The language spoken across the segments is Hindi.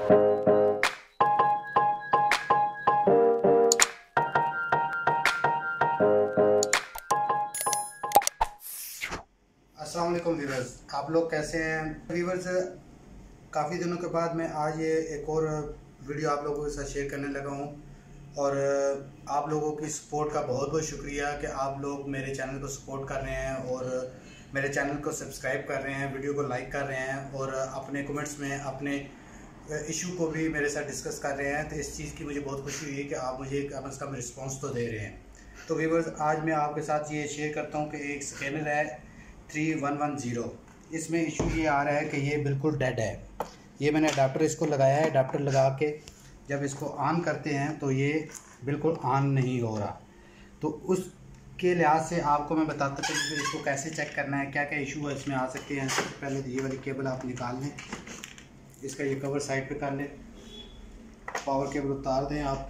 अस्सलाम वालेकुम व्यूवर्स, आप लोग कैसे हैं व्यूवर्स। काफ़ी दिनों के बाद मैं आज ये एक और वीडियो आप लोगों के साथ शेयर करने लगा हूँ और आप लोगों की सपोर्ट का बहुत बहुत शुक्रिया कि आप लोग मेरे चैनल को सपोर्ट कर रहे हैं और मेरे चैनल को सब्सक्राइब कर रहे हैं, वीडियो को लाइक कर रहे हैं और अपने कमेंट्स में अपने इशू को भी मेरे साथ डिस्कस कर रहे हैं। तो इस चीज़ की मुझे बहुत खुशी हुई कि आप मुझे कम से कम रिस्पॉन्स तो दे रहे हैं। तो व्यूवर्स, आज मैं आपके साथ ये शेयर करता हूँ कि एक स्कैनर है 3110। इसमें इशू ये आ रहा है कि ये बिल्कुल डेड है। ये मैंने अडाप्टर इसको लगाया है, अडाप्टर लगा के जब इसको ऑन करते हैं तो ये बिल्कुल ऑन नहीं हो रहा। तो उसके लिहाज से आपको मैं बताता चलूँ कि इसको कैसे चेक करना है, क्या क्या इशू है इसमें आ सकते हैं। सबसे पहले तो ये वाली केबल आप निकाल लें, इसका ये कवर साइड पे कर लें, पावर केबल उतार दें आप,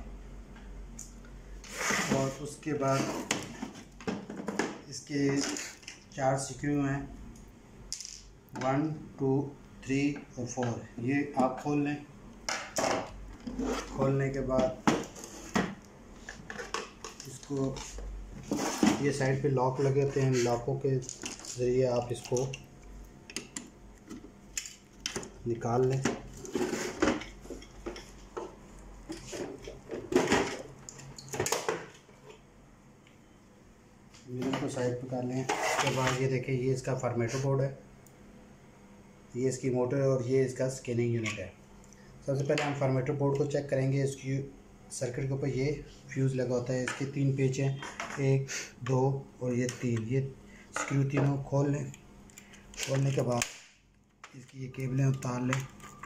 और उसके बाद इसके 4 स्क्रू हैं, 1 2 3 और 4। ये आप खोल लें। खोलने के बाद इसको ये साइड पे लॉक लगे होते हैं, लॉकों के ज़रिए आप इसको निकाल लें। मिरर को साइड पे कर लें। उसके बाद ये देखिए, ये इसका फॉर्मेटो बोर्ड है, ये इसकी मोटर है और ये इसका स्कैनिंग यूनिट है। सबसे पहले हम फॉर्मेटो बोर्ड को चेक करेंगे। इसकी सर्किट के ऊपर ये फ्यूज़ लगा होता है, इसके 3 पेच हैं, 1 2 और ये 3। ये स्क्रू तीनों खोल लें। खोलने के बाद इसकी ये केबलें उतार लें।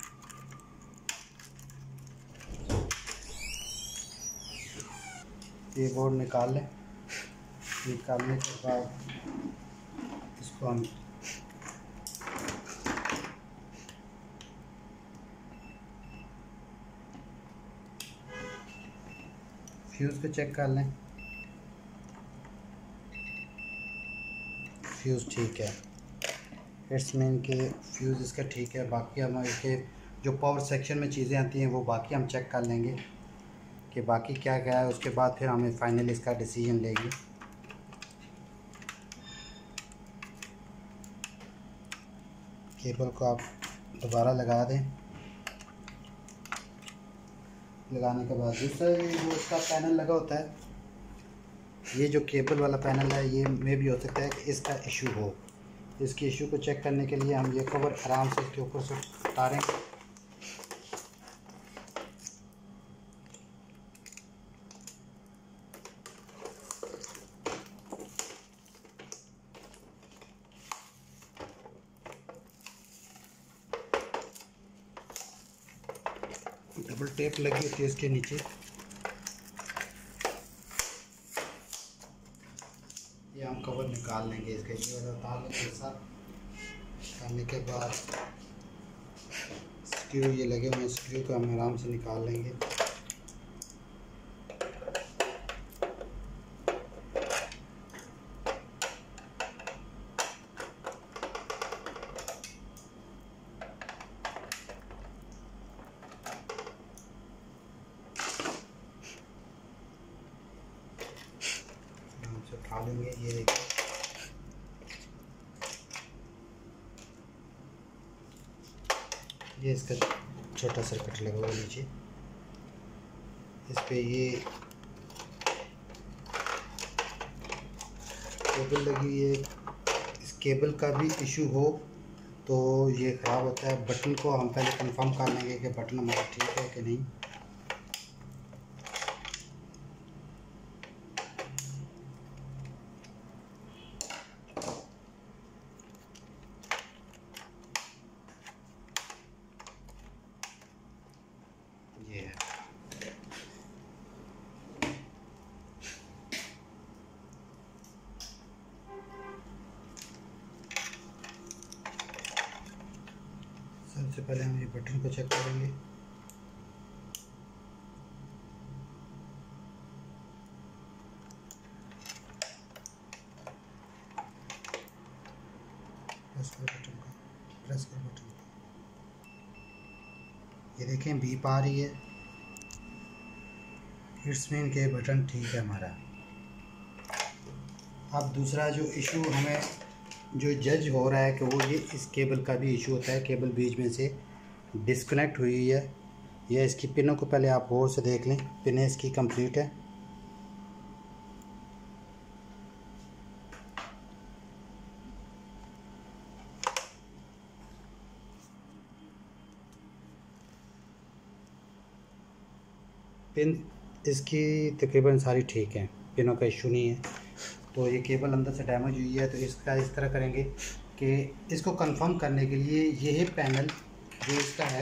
ये बोर्ड निकाल लें। निकालने के बाद इसको हम फ्यूज़ को चेक कर लें। फ्यूज़ ठीक है, इट्स मीन के फ्यूज़ इसका ठीक है। बाकी हम इसके जो पावर सेक्शन में चीज़ें आती हैं वो बाकी हम चेक कर लेंगे कि बाकी क्या क्या है। उसके बाद फिर हमें फाइनल इसका डिसीजन लेगी। केबल को आप दोबारा लगा दें। लगाने के बाद दूसरा जो इसका पैनल लगा होता है, ये जो केबल वाला पैनल है, ये में भी हो सकता है कि इसका इशू हो। इसके इशू को चेक करने के लिए हम ये कवर आराम से इसके ऊपर से उतारें। डबल टेप लगी होती है इसके नीचे। ये हम कवर निकाल लेंगे इसका, ये वाला उतार लेंगे ऐसा। निकालने के बाद स्क्रू ये लगे हुए हैं, स्क्रू को हम आराम से निकाल लेंगे। उठा लेंगे। ये देखिए, ये इसका छोटा सर्किट लगा हुआ नीचे, इस पे ये केबल लगी हुई है। इस केबल का भी इशू हो तो ये ख़राब होता है। बटन को हम पहले कंफर्म कर लेंगे कि बटन हमारा ठीक है कि नहीं। ये है। सबसे पहले हम ये बटन को चेक करेंगे। प्रेस करो बटन को, प्रेस करो बटन को। ये देखें बीप आ रही है, इट्स मीन के बटन ठीक है हमारा। अब दूसरा जो इशू हमें जो जज हो रहा है कि वो ये इस केबल का भी इशू होता है, केबल बीच में से डिस्कनेक्ट हुई है। यह इसकी पिनों को पहले आप गौर से देख लें, पिनें इसकी कंप्लीट है। पिन इसकी तकरीबन सारी ठीक है, पिनों का इशू नहीं है। तो ये केबल अंदर से डैमेज हुई है, तो इसका इस तरह करेंगे कि इसको कंफर्म करने के लिए यही पैनल जो इसका है,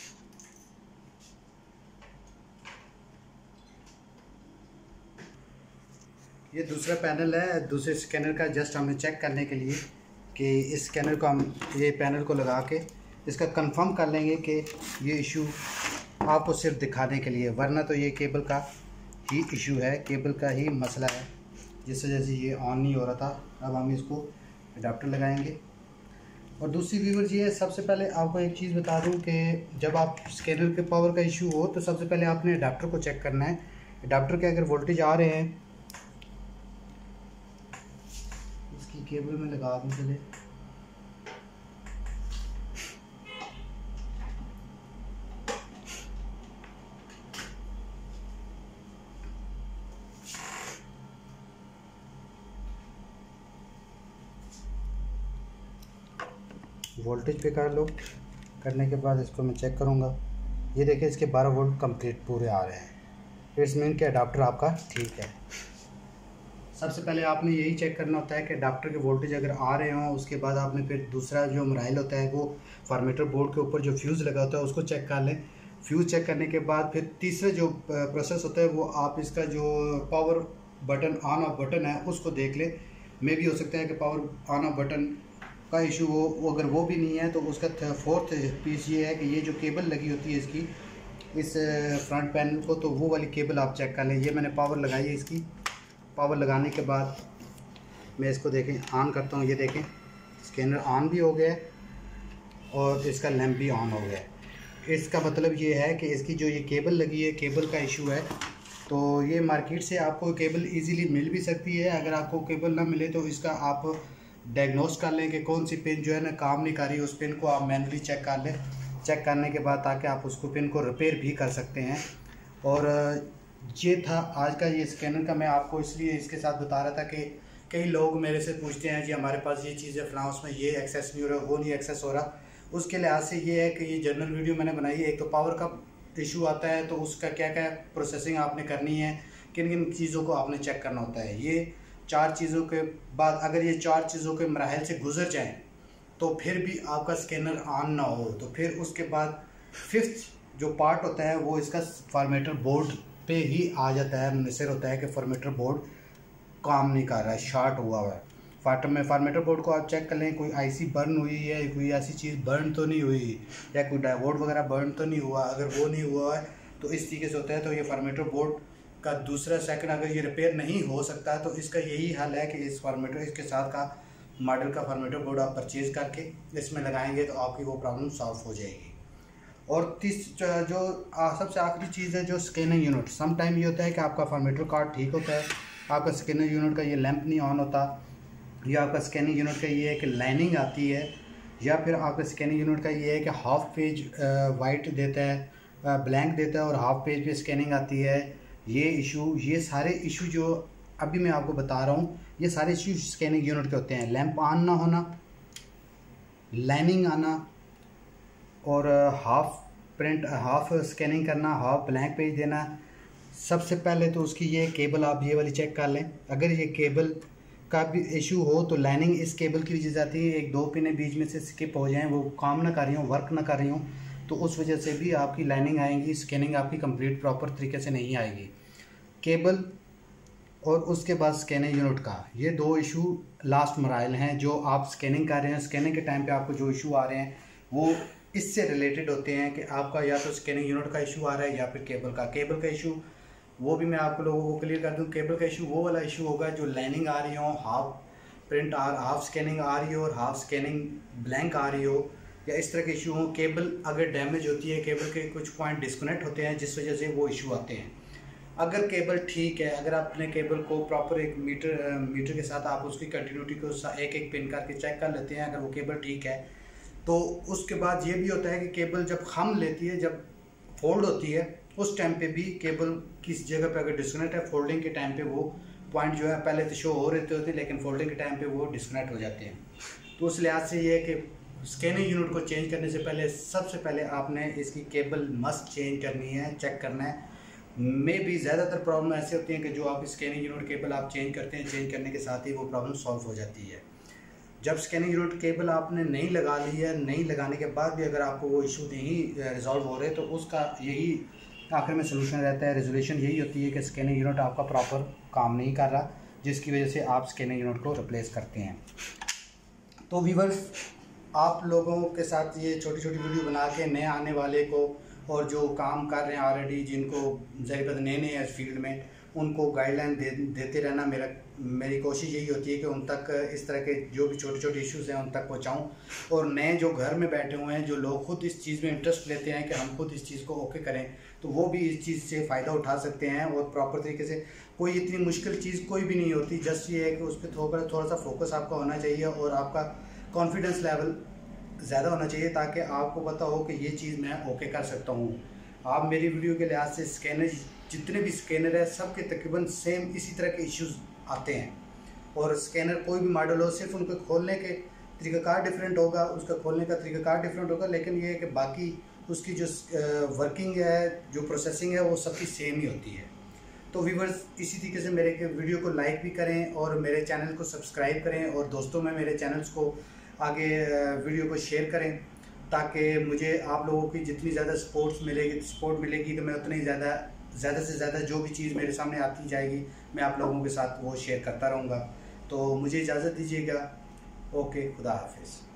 ये दूसरा पैनल है दूसरे स्कैनर का, जस्ट हमें चेक करने के लिए कि इस स्कैनर को हम ये पैनल को लगा के इसका कंफर्म कर लेंगे कि ये इशू आपको सिर्फ दिखाने के लिए, वरना तो ये केबल का ही इशू है, केबल का ही मसला है जिस वजह से ये ऑन नहीं हो रहा था। अब हम इसको अडाप्टर लगाएंगे। और दूसरी व्यूअर्स ये है, सबसे पहले आपको एक चीज़ बता दूं कि जब आप स्कैनर के पावर का इशू हो तो सबसे पहले आपने अडाप्टर को चेक करना है। अडाप्टर के अगर वोल्टेज आ रहे हैं, इसकी केबल में लगा दूँ चले, वोल्टेज पे कर लो। करने के बाद इसको मैं चेक करूँगा, ये देखिए इसके 12 वोल्ट कंप्लीट पूरे आ रहे हैं। इट्स मीन कि अडाप्टर आपका ठीक है। सबसे पहले आपने यही चेक करना होता है कि अडाप्टर के वोल्टेज अगर आ रहे हों, उसके बाद आपने फिर दूसरा जो मराइल होता है वो फार्मेटर बोर्ड के ऊपर जो फ्यूज़ लगा होता है उसको चेक कर लें। फ्यूज़ चेक करने के बाद फिर तीसरा जो प्रोसेस होता है वो आप इसका जो power button on off button है उसको देख लें। मे भी हो सकता है कि पावर ऑन ऑफ बटन का इशू हो, अगर वो भी नहीं है तो उसका फोर्थ पीस ये है कि ये जो केबल लगी होती है इसकी इस फ्रंट पैनल को, तो वो वाली केबल आप चेक कर लें। ये मैंने पावर लगाई है, इसकी पावर लगाने के बाद मैं इसको देखें ऑन करता हूँ। ये देखें स्कैनर ऑन भी हो गया है और इसका लैंप भी ऑन हो गया है। इसका मतलब ये है कि इसकी जो ये केबल लगी है, केबल का इशू है। तो ये मार्केट से आपको केबल इजीली मिल भी सकती है। अगर आपको केबल ना मिले तो इसका आप डायग्नोस कर लें कि कौन सी पिन जो है ना काम नहीं कर रही, उस पिन को आप मैनुअली चेक कर लें। चेक करने के बाद ताकि आप उसको पिन को रिपेयर भी कर सकते हैं। और ये था आज का ये स्कैनर का, मैं आपको इसलिए इसके साथ बता रहा था कि कई लोग मेरे से पूछते हैं जी हमारे पास ये चीज़ है फलां, उसमें ये एक्सेस नहीं हो रहा, वो नहीं एक्सेस हो रहा। उसके लिहाज से ये है कि ये जनरल वीडियो मैंने बनाई है। एक तो पावर का इशू आता है तो उसका क्या क्या प्रोसेसिंग आपने करनी है, किन किन चीज़ों को आपने चेक करना होता है। ये 4 चीज़ों के बाद अगर ये 4 चीज़ों के मराहल से गुजर जाएं तो फिर भी आपका स्कैनर ऑन ना हो, तो फिर उसके बाद 5th जो पार्ट होता है वो इसका फार्मेटर बोर्ड पे ही आ जाता है, मुनसर होता है कि फार्मेटर बोर्ड काम नहीं कर रहा है, शॉर्ट हुआ है। फार्मेटर बोर्ड को आप चेक कर लें, कोई आईसी बर्न हुई है, कोई ऐसी चीज़ बर्न तो नहीं हुई, या कोई डायोड वगैरह बर्न तो नहीं हुआ। अगर वो नहीं हुआ है तो इस तरीके से होता है। तो ये फार्मेटर बोर्ड का दूसरा सेकंड अगर ये रिपेयर नहीं हो सकता तो इसका यही हल है कि इस फार्मेटर इसके साथ का मॉडल का फार्मेटर बोर्ड आप परचेज़ करके इसमें लगाएंगे तो आपकी वो प्रॉब्लम सॉल्व हो जाएगी। और जो सबसे आखिरी चीज़ है जो स्कैनर यूनिट, सम टाइम ये होता है कि आपका फार्मेटर कार्ड ठीक होता है, आपका स्कैनर यूनिट का ये लैंप नहीं ऑन होता, या आपका स्कैनिंग यूनिट का ये है कि लाइनिंग आती है, या फिर आपका स्कैनिंग यूनिट का ये है कि हाफ पेज वाइट देता है, ब्लैंक देता है और हाफ पेज पे स्कैनिंग आती है। ये इशू, ये सारे इशू जो अभी मैं आपको बता रहा हूँ, ये सारे इशू स्कैनिंग यूनिट के होते हैं। लैंप ऑन ना होना, लाइनिंग आना, और हाफ स्कैनिंग करना, हाफ ब्लैंक पेज देना। सबसे पहले तो उसकी ये केबल आप ये वाली चेक कर लें। अगर ये केबल का भी इशू हो तो लाइनिंग इस केबल की वजह से आती है, 1-2 पिनें बीच में से स्किप हो जाएं, वो काम ना कर रही हूँ, वर्क ना कर रही हूँ, तो उस वजह से भी आपकी लाइनिंग आएंगी, स्कैनिंग आपकी कंप्लीट प्रॉपर तरीके से नहीं आएगी। केबल और उसके बाद स्कैनिंग यूनिट का, ये 2 इशू लास्ट मराइल हैं जो आप स्कैनिंग कर रहे हैं। स्कैनिंग के टाइम पे आपको जो इशू आ रहे हैं वो इससे रिलेटेड होते हैं कि आपका या तो स्कैनिंग यूनिट का इशू आ रहा है या फिर केबल का इशू। वो भी मैं आपको लोगों को क्लियर कर दूं। केबल का इशू वो वाला इशू होगा जो लाइनिंग आ रही हो, हाफ स्कैनिंग आ रही हो और हाफ स्कैनिंग ब्लैंक आ रही हो, या इस तरह के इशू हों, केबल अगर डैमेज होती है, केबल के कुछ पॉइंट डिस्कनेक्ट होते हैं जिस वजह से वो इशू आते हैं। अगर केबल ठीक है, अगर आप अपने केबल को प्रॉपर एक मीटर के साथ आप उसकी कंटिन्यूटी को एक एक पिन करके चेक कर लेते हैं, अगर वो केबल ठीक है तो उसके बाद ये भी होता है कि केबल जब खम लेती है, जब फोल्ड होती है, उस टाइम पे भी केबल किस जगह पे अगर डिस्कनेक्ट है, फोल्डिंग के टाइम पे वो पॉइंट जो है पहले तो शो हो रहे होते हैं लेकिन फोल्डिंग के टाइम पे वो डिस्कनेक्ट हो जाते हैं। तो उस लिहाज से ये है कि स्कैनिंग यूनिट को चेंज करने से पहले सबसे पहले आपने इसकी केबल मस्ट चेंज करनी है, चेक करना है। में भी ज़्यादातर प्रॉब्लम ऐसे होती हैं कि जो आप स्कैनिंग यूनिट केबल आप चेंज करते हैं, चेंज करने के साथ ही वो प्रॉब्लम सॉल्व हो जाती है। जब स्कैनिंग यूनिट केबल आपने नहीं लगा ली है, नहीं लगाने के बाद भी अगर आपको वो इशू नहीं रिजॉल्व हो रहे, तो उसका यही आखिर में सोल्यूशन रहता है, रेजोल्यूशन यही होती है कि स्कैनिंग यूनिट आपका प्रॉपर काम नहीं कर रहा, जिसकी वजह से आप स्कैनिंग यूनिट को रिप्लेस करते हैं। तो व्यूअर्स, आप लोगों के साथ ये छोटी छोटी वीडियो बना के नए आने वाले को और जो काम कर रहे हैं ऑलरेडी, जिनको ज़ाहिर बात नए हैं इस फील्ड में, उनको गाइडलाइन देते रहना मेरी कोशिश यही होती है कि उन तक इस तरह के जो भी छोटे छोटे इश्यूज़ हैं उन तक पहुंचाऊं। और नए जो घर में बैठे हुए हैं, जो लोग खुद इस चीज़ में इंटरेस्ट लेते हैं कि हम खुद इस चीज़ को ओके करें, तो वो भी इस चीज़ से फ़ायदा उठा सकते हैं। और प्रॉपर तरीके से कोई इतनी मुश्किल चीज़ कोई भी नहीं होती, जस्ट ये है कि उस पर थोड़ा सा फोकस आपका होना चाहिए और आपका कॉन्फिडेंस लेवल ज़्यादा होना चाहिए, ताकि आपको पता हो कि ये चीज़ मैं ओके कर सकता हूँ। आप मेरी वीडियो के लिहाज से स्कैनर, जितने भी स्कैनर है सबके तकरीबन सेम इसी तरह के इश्यूज आते हैं। और स्कैनर कोई भी मॉडल हो, सिर्फ उनके खोलने के तरीक़ाकार डिफरेंट होगा, उसका खोलने का तरीक़ाकार डिफरेंट होगा, लेकिन ये है कि बाकी उसकी जो वर्किंग है, जो प्रोसेसिंग है, वो सबकी सेम ही होती है। तो व्यूअर्स, इसी तरीके से मेरे वीडियो को लाइक भी करें और मेरे चैनल को सब्सक्राइब करें और दोस्तों में मेरे चैनल्स को आगे वीडियो को शेयर करें, ताकि मुझे आप लोगों की जितनी ज़्यादा सपोर्ट मिलेगी तो मैं उतनी ज़्यादा से ज़्यादा जो भी चीज़ मेरे सामने आती जाएगी मैं आप लोगों के साथ वो शेयर करता रहूँगा। तो मुझे इजाज़त दीजिएगा। ओके, खुदा हाफिज़।